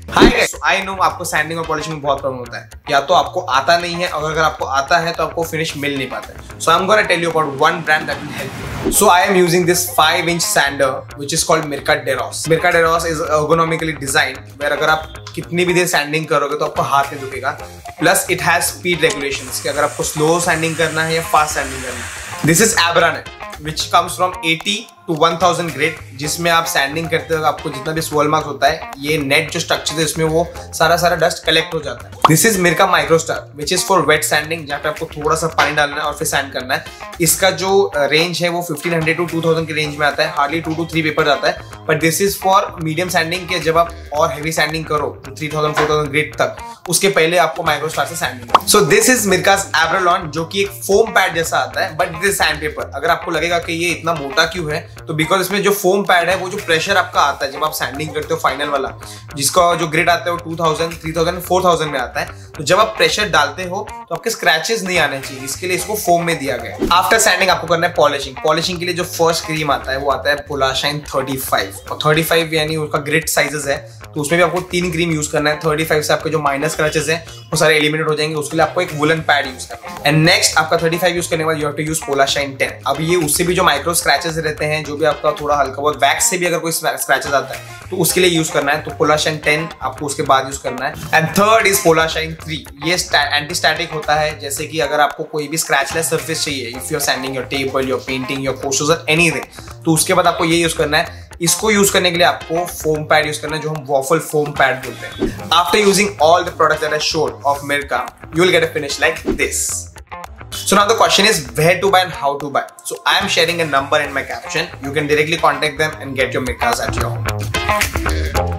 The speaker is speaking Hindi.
हाय गाइस, आई नो आपको सैंडिंग और पॉलिशिंग में बहुत प्रॉब्लम होता है, या तो आपको आता नहीं है और अगर आपको आता है तो आपको फिनिश मिल नहीं पाता है। So I am gonna tell you about one brand that will help you. So I am using this 5-inch sander which is called Mirka Deros. Mirka Deros is ergonomically designed where अगर आप कितनी भी देर सैंडिंग करोगे तो आपको हाथ नहीं दुखेगा। Plus it has speed regulations कि अगर आपको स्लो सैंडिंग करना है या फास्ट सैंडिंग करना है। This is Abranet which comes from 80 to 1000 grade, जिसमें आप सैंडिंग करते हो आपको जितना भी swirl marks होता है, ये नेट जो स्ट्रक्चर है इसमें वो सारा डस्ट कलेक्ट हो जाता है। This is Mirka Microstar which is for wet sanding, जहाँ पे आपको थोड़ा सा पानी डालना है और फिर सैंड करना है। इसका जो रेंज है वो 1500 to 2000 के रेंज में आता है, हार्डली 2 to 3 पेपर आता है। But this is for medium sanding के जब आप और हैवी सैंडिंग करो 3000-4000 ग्रेड तक, उसके पहले आपको माइक्रोस्टार से sanding. So this is Mirka's Abralon, जो कि एक फोम पैड जैसा आता है बट दिस सैंड पेपर। अगर आपको लगेगा कि ये इतना मोटा क्यों है, तो बिकॉज इसमें जो फोम पैड है वो जो प्रेशर आपका आता है जब आप सैंडिंग करते हो फाइनल वाला, जिसका जो ग्रेड आता है वो 2000, 3000, 4000 में आता है, तो जब आप प्रेशर डालते हो तो आपके स्क्रैचेस नहीं आने चाहिए, इसके लिए इसको फोम में दिया गया है। आफ्टर सैंडिंग आपको करना है पॉलिशिंग। पॉलिशिंग के लिए जो फर्स्ट क्रीम आता है वो आता है पोलाशाइन 35, और 35 यानी उसका ग्रिड साइजेस है, तो उसमें भी आपको 3 क्रीम यूज करना है। 35 से आपके जो माइनस स्क्रैचेस हैं वो सारे एलिमिनेट हो जाएंगे, उसके लिए आपको एक वुलन पैड यूज करना है। एंड नेक्स्ट आपका 35 यूज करने के बाद you have to use Polarshine 10। अब ये उससे भी जो माइक्रो स्क्रैचेस रहते हैं, जो भी आपका थोड़ा हल्का बहुत वैक्स से भी अगर कोई स्क्रैचेस आता है तो उसके लिए यूज करना है, तो पोलाशाइन 10 आपको उसके बाद यूज करना है। And third is Polarshine 3। ये एंटी स्टैटिक होता है, जैसे कि अगर आपको कोई भी स्क्रैचलेस सरफेस चाहिए, if you are sanding your table, your painting, your posters और एनीथिंग, तो उसके बाद आपको ये यूज करना है। इसको यूज करने के लिए आपको फोम पैड यूज करना है, जो हम वॉफल फोम पैड बोलते हैं। After using all the products that I showed of Mirka, you will get a finish like this. So now the question is where to buy and how to buy. So I am sharing a number in my caption. You can directly contact them and get your Mirkas at your home.